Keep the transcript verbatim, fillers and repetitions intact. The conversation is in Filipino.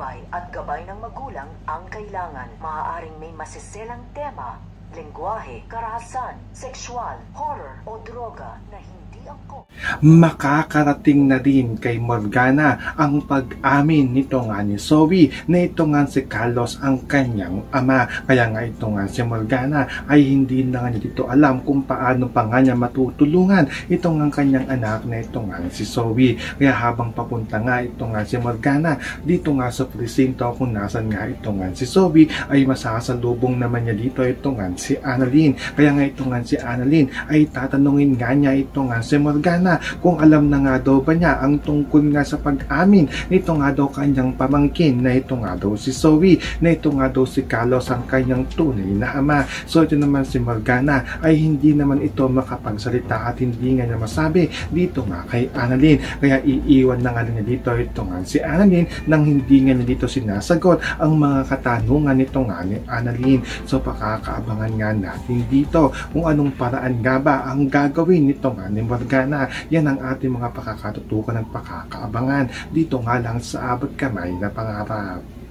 patnubay at gabay ng magulang ang kailangan. Maaaring may masiselang tema, lengguwahe, karahasan, sexual, horror o droga na hindi angkop. Makakarating na din kay Morgana ang pag-amin nito nga ni Zoe na ito nga si Carlos ang kanyang ama. Kaya nga ito nga si Morgana ay hindi na nga niya dito alam kung paano pa nga niya matutulungan ito nga kanyang anak na ito nga si Zoe. Kaya habang papunta nga ito nga si Morgana dito nga sa presinto kung nasan nga ito nga si Zoe, ay masasalubong naman niya dito ito nga si Annalyn. Kaya nga ito nga si Annalyn ay tatanungin nga niya ito nga si Morgana kung alam na nga daw ba niya ang tungkol nga sa pag-amin nito nga daw kanyang pamangkin na ito nga daw si Zoe, na ito nga daw si Carlos ang kanyang tunay na ama. So ito naman si Morgana ay hindi naman ito makapagsalita at hindi nga niya masabi dito nga kay Annalyn. Kaya iiwan na nga niya dito ito nga si Annalyn nang hindi nga niya dito sinasagot ang mga katanungan nito nga ni Annalyn. So pakakaabangan nga natin dito kung anong paraan nga ba ang gagawin nito nga ni Morgana. Yan ang ating mga pakakatutukan ng pakakaabangan dito nga lang sa Abot Kamay na Pangarap.